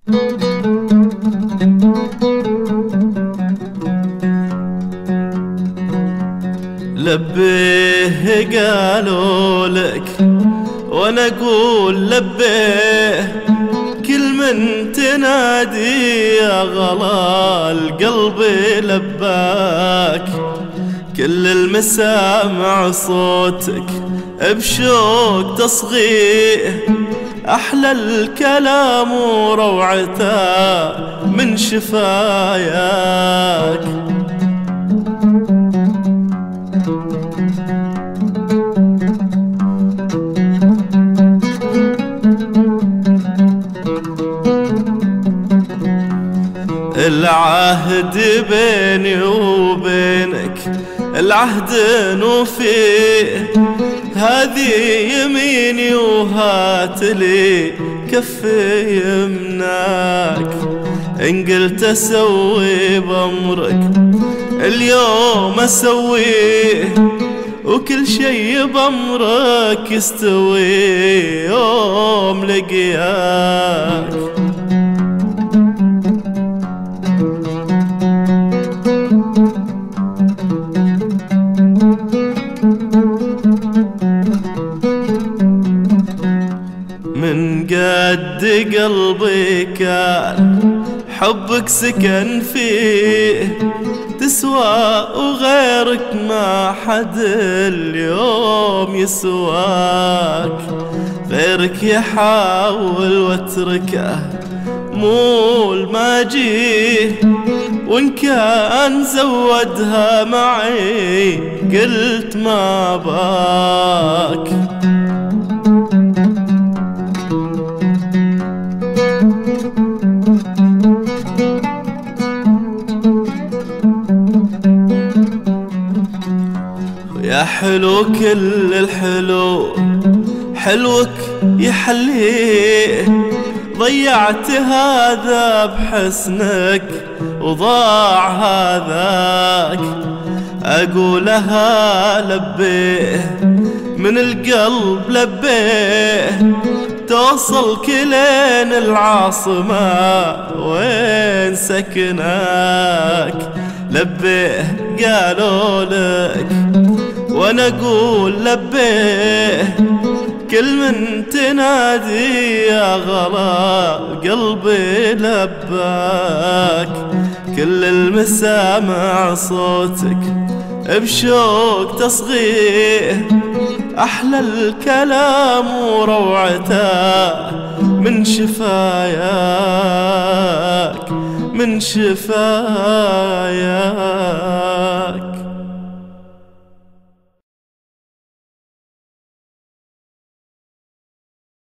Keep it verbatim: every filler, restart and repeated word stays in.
لبيه قالوا لك وانا اقول لبيه، كل من تنادي يا غلا القلب لباك. كل المسامع صوتك بشوق تصغيه، احلى الكلام وروعته من شفاياك. العهد بيني وبينك العهد نوفيه، هذه يميني وهاتلي كفي يمناك. إن قلت أسوي بأمرك اليوم أسويه، وكل شي بأمرك يستوي يوم لقياك. من قد قلبي كان حبك سكن فيه، تسوى وغيرك ما حد اليوم يسواك. غيرك يحاول واتركه مول ما جيه، وإن كان زودها معي قلت ما باك. يا حلو كل الحلو حلوك يحليه، ضيعت هذا بحسنك وضاع هذاك. أقولها لبيه من القلب لبيه، توصل كلين العاصمة وين سكناك. لبيه قالوا لك وانا اقول لبيه، كل من تنادي يا غلا قلبي لباك. كل المسامع صوتك بشوق تصغيه، احلى الكلام وروعته من شفاياك من شفاياك.